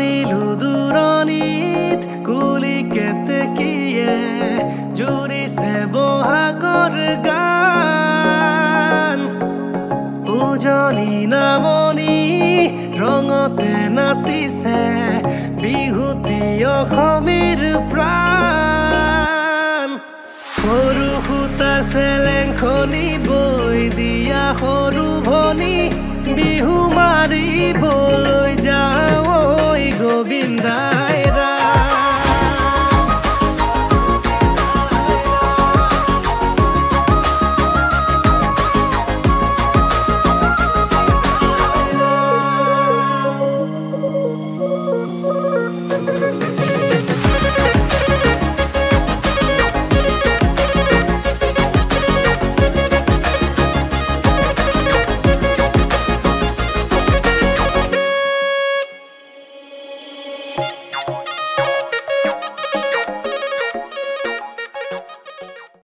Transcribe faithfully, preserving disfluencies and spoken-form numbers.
ভাবিলো দূৰণিত কুলি কেতেকীয়ে জুৰিছে বহাগৰ গান উজনি নামনি ৰঙতে নাচিছে বিহুতি অসমীৰ প্ৰাণ সৰু সূতা চেলেংখনি বৈ দিয়া সৰু ভনী বিহু মাৰিবলৈ যাওঁ ঐ গোবিন্দাই ৰা